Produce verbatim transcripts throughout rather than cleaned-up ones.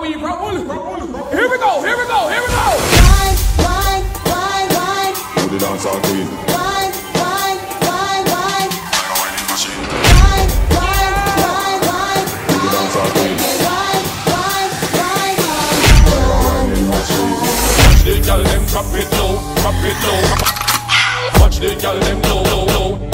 we roll. Here we go, here we go, here we go. Wine, wine, wine, wine. Who the dance all queen? Wine, wine, wine, wine. Wine, wine, wine, wine. Who the dance all queen? Wine, wine, wine, wine. Watch the girl them drop it low, drop it low. Watch the girl them low, low, low.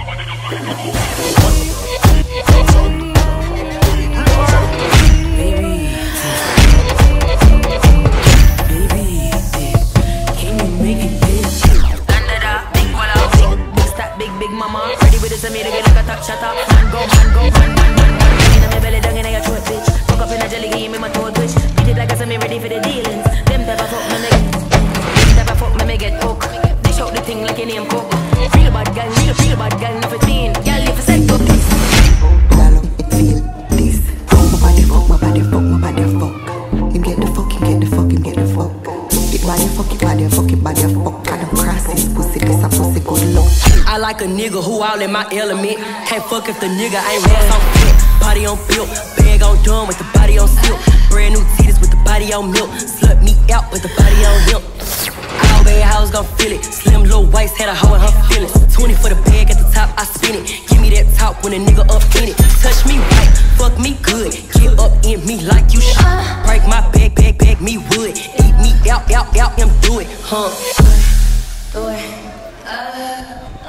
Me to get like a top shot up. Man go, man go, man, man, man, man. In my belly, down in your throat, bitch. Fuck up in a jelly game, in my toe twitch. Beat it like I said, me ready for the dealings. Them type of fuck me make, them type of fuck me make get hook. Dish out the thing like your name cook. Real bad girl, real, real bad girl, not fifteen. Girl, if I say go this. Girl, it feel this. Fuck my body, fuck my body, fuck my body, fuck. Him get the fuck, him get the fuck, him get the fuck. It body, fuck it, body, fuck it, body, fuck. I don't cross his pussy, this a pussy good luck. I like a nigga who all in my element. Can't fuck if the nigga ain't rest on fit. Body on built, bag on done with the body on silk. Brand new titties with the body on milk. Slut me out with the body on him. All bad hoes gon' feel it. Slim little waist had a hoe in her feelings. twenty for the bag at the top, I spin it. Give me that top when a nigga up in it. Touch me right, fuck me good. Get up in me like you should. Break my back, back, back me wood. Eat me out, out, out, and do it, huh? Do it. Uh.